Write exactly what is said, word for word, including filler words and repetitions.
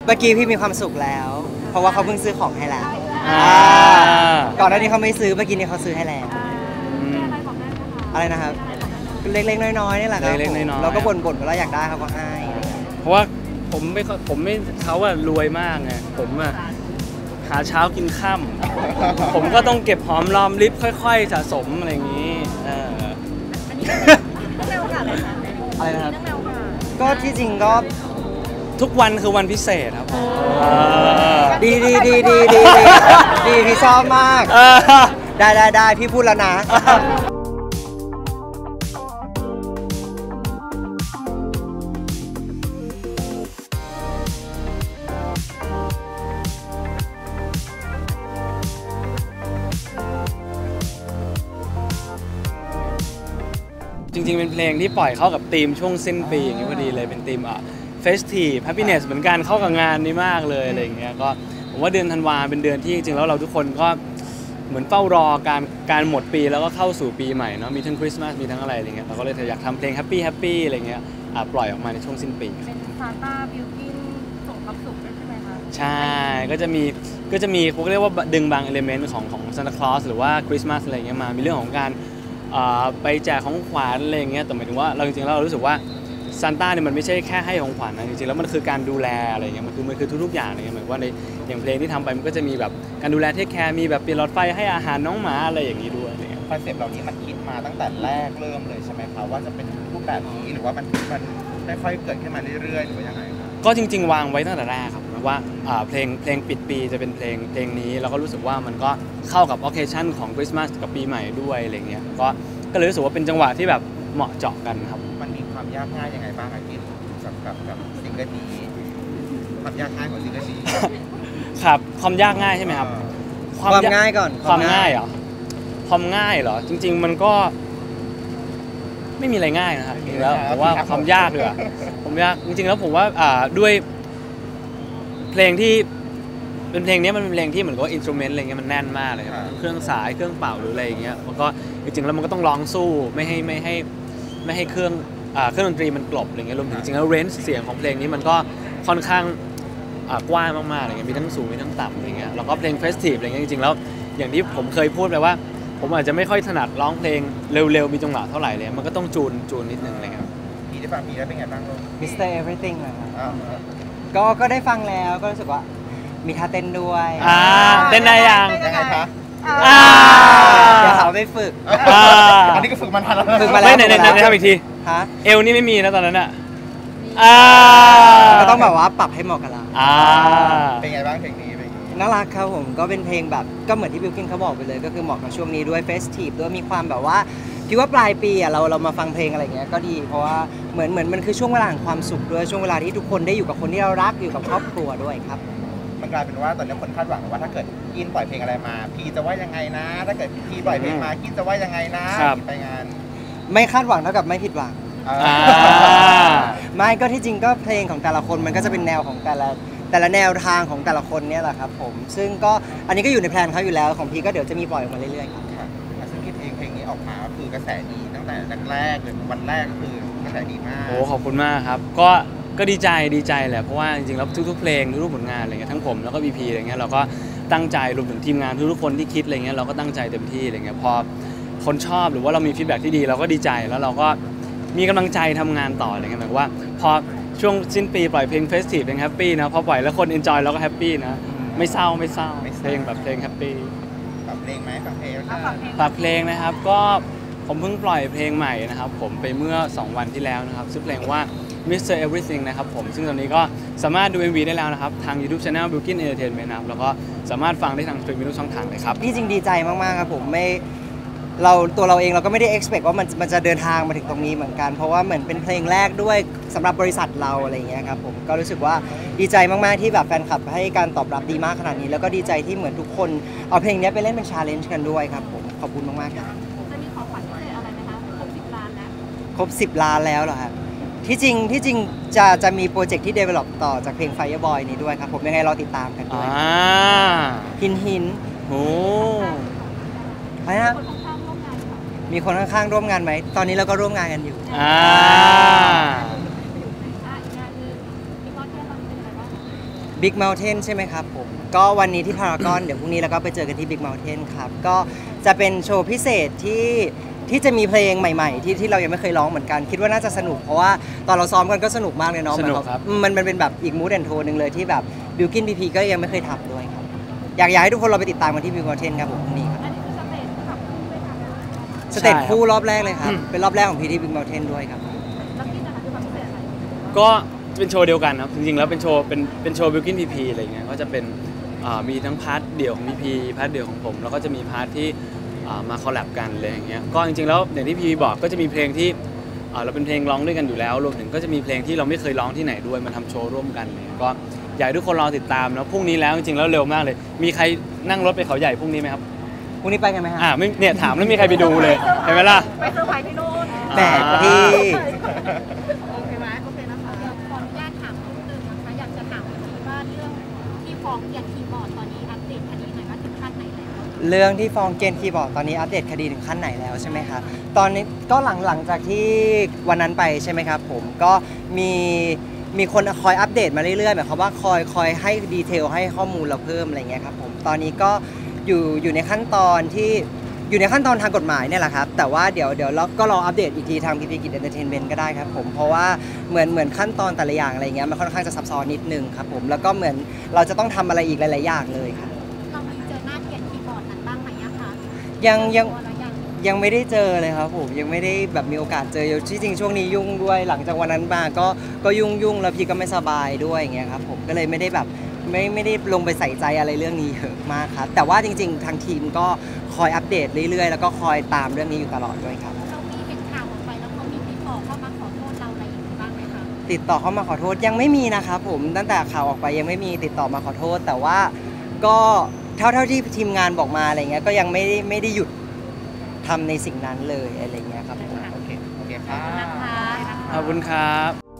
เมื่อกี้พี่มีความสุขแล้ว เพราะว่าเขาเพิ่งซื้อของให้แล้วก่อนหน้านี้เขาไม่ซื้อเมื่อกี้นี้เขาซื้อให้แล้วอะไรนะครับเล็กๆน้อยๆนี่แหละครับเราก็บ่นๆว่าอยากได้เขาก็ให้เพราะว่าผมไม่ผมไม่เขาอะรวยมากไงผมอะหาเช้ากินค่ำผมก็ต้องเก็บหอมรอมริบค่อยๆสะสมอะไรอย่างนี้อะไรนะครับก็ที่จริงก็ทุกวันคือวันพิเศษครับดีดีดีดีดีดีพี่ชอบมากได้ได้ได้พี่พูดแล้วนะจริงๆเป็นเพลงที่ปล่อยเข้ากับธีมช่วงสิ้นปีอย่างนี้พอดีเลยเป็นธีมอ่ะ Festive Happiness เหมือนกันเข้ากับงานนี้มากเลยอะไรอย่างเงี้ยก็ผมว่าเดือนธันวาเป็นเดือนที่จริงๆแล้วเราทุกคนก็เหมือนเฝ้ารอการการหมดปีแล้วก็เข้าสู่ปีใหม่เนาะมีทั้งคริสต์มาสมีทั้งอะไรอะไรเงี้ยเราก็เลยอยากทำเพลง Happy Happy อะไรเงี้ยปล่อยออกมาในช่วงสิ้นปีเป็นซานต้าบิวกิ้นส่งความสุขใช่ไหมคะใช่ก็จะมีก็จะมีเขาเรียกว่าดึงบางเอลิเมนต์ของของซานตาคลอสหรือว่าคริสต์มาสอะไรเงี้ยมามีเรื่องของการไปแจกของขวัญอะไรอย่างเงี้ยแต่หมายถึงว่าเราจริงๆแล้วเรารู้สึกว่าซานต้าเนี่ยมันไม่ใช่แค่ให้ของขวัญนะจริงๆแล้วมันคือการดูแลอะไรเงี้ยมันคือมันคือทุกๆอย่างอะไรเงี้ยเหมือนว่าในอย่างเพลงที่ทำไปมันก็จะมีแบบการดูแลเทคแคร์มีแบบเปลี่ยนหลอดไฟให้อาหารน้องหมาอะไรอย่างนี้ด้วยอะไรเงี้ยคอนเซ็ปต์เหล่านี้มันคิดมาตั้งแต่แรกเริ่มเลยใช่ไหมครับว่าจะเป็นรูปแบบนี้หรือว่ามันมันค่อยๆเกิดขึ้นมาเรื่อยๆหรือว่ายังไงครับก็จริงๆวางไว้ตั้งแต่แรกครับว่าเพลงเพลงปิดปีจะเป็นเพลงเพลงนี้เราก็รู้สึกว่ามันก็เข้ากับ occasion ของคริสต์มาสกับปีใหม่ด้วยอะไรเงี้ยก็ก็เลยรู้สึกว่าเป็นจังหวะที่แบบเหมาะเจาะกันครับมันมีความยากง่ายยังไงบ้างอากินสำหรับกับซิงเกิลนี้ความยากง่ายของซิงเกิลนี้ครับความยากง่ายใช่ไหมครับความง่ายก่อนความง่ายเหรอความง่ายเหรอจริงๆมันก็ไม่มีอะไรง่ายนะครับจริงๆแล้วผมว่าความยากเลยอะผมยากจริงๆแล้วผมว่าด้วยเพลงที่เป็นเพลงนี้มันเป็นเพลงที่เหมือนกับว่าอินสตรูเมนต์อะไรเงี้ยมันแน่นมากเลยครับเครื่องสายเครื่องเป่าหรืออะไรอย่างเงี้ยมันก็จริงๆแล้วมันก็ต้องร้องสู้ไม่ให้ไม่ให้ไม่ให้เครื่องเครื่องดนตรีมันกลบอะไรเงี้ยรวมถึงจริงๆแล้วเรนจ์เสียงของเพลงนี้มันก็ค่อนข้างกว้างมากๆอะไรเงี้ยมีทั้งสูงมีทั้งต่ำอะไรเงี้ยแล้วก็เพลงเฟสทีฟอะไรเงี้ยจริงๆแล้วอย่างที่ผมเคยพูดไปว่าผมอาจจะไม่ค่อยถนัดร้องเพลงเร็วๆมีจังหวะเท่าไหร่เลยมันก็ต้องจูนจูนนิดนึงอะไรเงี้ยมีได้ฟังมีได้เป็นไงบ้างลูกมิสเตอร์ Everything เลยครับก็ก็ได้ฟังแล้วก็รู้สึกว่ามีท่าเต้นด้วยอ่าเต้นได้ยังยังไงคะเดี๋ยวเขาไปฝึกอันนี้ก็ฝึกมันทันแล้วฝึกมาแล้วไหนไหนไหนทำอีกทีฮะเอวนี่ไม่มีนะตอนนั้นอ่ะก็ต้องแบบว่าปรับให้เหมาะกับเราเป็นไงบ้างเพลงนี้น่ารักครับผมก็เป็นเพลงแบบก็เหมือนที่บิลกิ้นเขาบอกไปเลยก็คือเหมาะกับช่วงนี้ด้วยเฟสทีฟด้วยมีความแบบว่าคิดว่าปลายปีอ่ะเราเรามาฟังเพลงอะไรเงี้ยก็ดีเพราะว่าเหมือนเหมือนมันคือช่วงเวลาแห่งความสุขด้วยช่วงเวลาที่ทุกคนได้อยู่กับคนที่เรารักอยู่กับครอบครัวด้วยครับมันกลายเป็นว่าตอนนี้คนคาดหวังว่าถ้าเกิดกินปล่อยเพลงอะไรมาพี่จะว่ายังไงนะถ้าเกิดพี่ปล่อยเพลงมากินจะว่ายังไงนะไปงานไม่คาดหวังเท่ากับไม่ผิดหวังไม่ก็ที่จริงก็เพลงของแต่ละคนมันก็จะเป็นแนวของแต่ละแต่ละแนวทางของแต่ละคนเนี่ยแหละครับผมซึ่งก็อันนี้ก็อยู่ในแพลนเขาอยู่แล้วของพี่ก็เดี๋ยวจะมีปล่อยออกมาเรื่อยๆครับซึ่งคิดเองเพลงนี้ออกมาคือกระแสดีตั้งแต่แรกๆเลยวันแรกก็คือกระแสดีมากโอ้ขอบคุณมากครับก็ก็ดีใจดีใจแหละเพราะว่าจริงๆแล้วทุกๆเพลงทุกๆผลงานอะไรเงี้ยทั้งผมแล้วก็บีพีอะไรเงี้ยเราก็ตั้งใจรวมถึงทีมงานทุกๆคนที่คิดอะไรเงี้ยเราก็ตั้งใจเต็มที่อะไรเงี้ยพอคนชอบหรือว่าเรามีฟีดแบ็กที่ดีเราก็ดีใจแล้วเราก็มีกำลังใจทำงานต่ออะไรเงี้ยหมายว่าพอช่วงสิ้นปีปล่อยเพลงเฟสทีฟเพลงแฮปปี้นะพอปล่อยแล้วคนเอนจอยเราก็แฮปปี้นะไม่เศร้าไม่เศร้าเพลงแบบเพลงแฮปปี้ฝากเพลงไหมฝากเพลงฝากเพลงนะครับก็ผมเพิ่งปล่อยเพลงใหม่นะครับผมไปเมื่อสองวันที่แล้วนะครับชื่อเพลงว่า มิสเตอร์ Everything นะครับผมซึ่งตอนนี้ก็สามารถดู เอ็ม วี ได้แล้วนะครับทาง YouTube Channel Bilkin Entertainment นะครับแล้วก็สามารถฟังได้ทางสตรีมมิ่งทุกช่องทางเลยครับที่จริงดีใจมากๆครับผมไม่เราตัวเราเองเราก็ไม่ได้ expect ว่ามันมันจะเดินทางมาถึงตรงนี้เหมือนกันเพราะว่าเหมือนเป็นเพลงแรกด้วยสำหรับบริษัทเราอะไรอย่างเงี้ยครับผมก็รู้สึกว่าดีใจมากๆที่แบบแฟนคลับให้การตอบรับดีมากขนาดนี้แล้วก็ดีใจที่เหมือนทุกคนเอาเพลงนี้ไปเล่นเป็น challenge กันด้วยครับผมขอบคุณมากๆครับจะมีของขวัญพิเศษอะไรไหมคะครบสิบล้านแล้วครบสิบล้านแล้วเหรอครับที่จริงที่จริงจะจะมีโปรเจกต์ที่ develop ต่อจากเพลง Fireboy นี้ด้วยครับผมยังไงรอติดตามกันด้วยหินหินโอ้อะไรนะมีคนข้างๆร่วมงานไหมตอนนี้เราก็ร่วมงานกันอยู่อ่า Big Mountain ใช่ไหมครับผมก็วันนี้ที่พารากอน เดี๋ยวพรุ่งนี้เราก็ไปเจอกันที่ Big Mountain ครับก็จะเป็นโชว์พิเศษที่ที่จะมีเพลงใหม่ๆที่ที่เรายังไม่เคยร้องเหมือนกันคิดว่าน่าจะสนุกเพราะว่าตอนเราซ้อมกันก็สนุกมากเลยเนาะสนุกเหมือครับอืมมันมันเป็นแบบอีกมูดแอนโทนหนึ่งเลยที่แบบบิวกินพีพีก็ยังไม่เคยทำด้วยครับอยากอยากให้ทุกคนเราไปติดตามกันที่ Big Mountain ครับผมพรุ่งนี้ครับอันนี้คือสเตจขับคู่ด้วยกันสเตจคู่รอบแรกเลยครับเป็นรอบแรกของพีที่ Big Mountain ด้วยครับแล้วพี่จะทำความพิเศษอะไรก็เป็นโชว์เดียวกันครับจริงๆแล้วเป็นโชว์เป็นเป็นโชว์บิลกินพีพีอะไรเงี้ยก็จะเป็นอ่ามีทั้งพาร์ทเดี่ยวของพีพีพาร์ทเดี่ยวของผมแล้วก็จะมีพาร์ทที่อ่ามาคอลแลบกันอะไรอย่างเงี้ยก็จริงๆแล้วอย่างที่พีพีบอกก็จะมีเพลงที่อ่าเราเป็นเพลงร้องด้วยกันอยู่แล้วรวมถึงก็จะมีเพลงที่เราไม่เคยร้องที่ไหนด้วยมาทำโชว์ร่วมกันเลยก็อยากให้ทุกคนรอติดตามนะพรุ่งนี้แล้วจริงๆแล้วเร็วมากเลย มีใครนั่งรถไปเขาใหญ่พรุ่งนี้ไหมครับพรุ่งนี้ไปกันไหมฮะอ่าไม่เนี่ยถามแล้วมีใครไปดูเลยเห็นไหมล่ะไปเซอร์ไพรส์ที่นู่นแหมพี่โอเคไหมโอเคนะคะเดี๋ยวขออนุญาตถามนิดนึงนะคะอยากจะถามอีกทีว่าเรื่องที่ฟ้องเกียรติคีย์บอร์ดตอนนี้อัปเดตคดีหน่อยว่าถึงขั้นไหนแล้วเรื่องที่ฟ้องเกณฑ์คีย์บอร์ดตอนนี้อัปเดตคดีถึงขั้นไหนแล้วใช่ไหมครับตอนนี้ก็หลังหลังจากที่วันนั้นไปใช่ไหมครับผมก็มีมีคนคอยอัปเดตมาเรื่อยๆหมายความว่าคอยคอยให้ดีเทลให้ข้อมูลเราเพิ่มอะไรเงี้ยครับผมตอนนี้ก็อยู่อยู่ในขั้นตอนที่อยู่ในขั้นตอนทางกฎหมายเนี่ยแหละครับแต่ว่าเดี๋ยวเดี๋ยวเราก็รออัปเดตอีกทีทางพีพีกิจเอนเตอร์เทนเมนต์ก็ได้ครับผมเพราะว่าเหมือนเหมือนขั้นตอนแต่ละอย่างอะไรเงี้ยมันค่อนข้างจะซับซ้อนนิดนึงครับผมแล้วก็เหมือนเราจะต้องทำอะไรอีกหลายๆอย่างเลยครับเรามีเจอหน้าเกียรติคีย์บอร์ดนั้นบ้างไหมอะคะยังยังเจอตัวแล้วยังยังไม่ได้เจอเลยครับผมยังไม่ได้แบบมีโอกาสเจอที่จริงช่วงนี้ยุ่งด้วยหลังจากวันนั้นมาก็ก็ยุ่งยุ่งแล้วพี่ก็ไม่สบายด้วยอย่างเงี้ยครับผมก็เลยไม่ได้แบบไม่ไม่ได้ลงไปใส่ใจอะไรเรื่องนี้เยอะมากครับแต่ว่าจริงๆทางทีมก็คอยอัปเดตเรื่อยๆแล้วก็คอยตามเรื่องนี้อยู่ตลอดด้วยครับเรามีเห็นข่าวออกไปแล้วเขามีติดต่อเข้ามาขอโทษเราอะไรอย่างนี้บ้างไหมคะติดต่อเข้ามาขอโทษยังไม่มีนะครับผมตั้งแต่ข่าวออกไปยังไม่มีติดต่อมาขอโทษ แต่ว่าก็เท่าเท่าที่ทีมงานบอกมาอะไรเงี้ยก็ยังไม่ได้ไม่ได้หยุดทำในสิ่งนั้นเลยอะไรเงี้ยครับผมโอเคโอเคครับนะคะขอบคุณครับ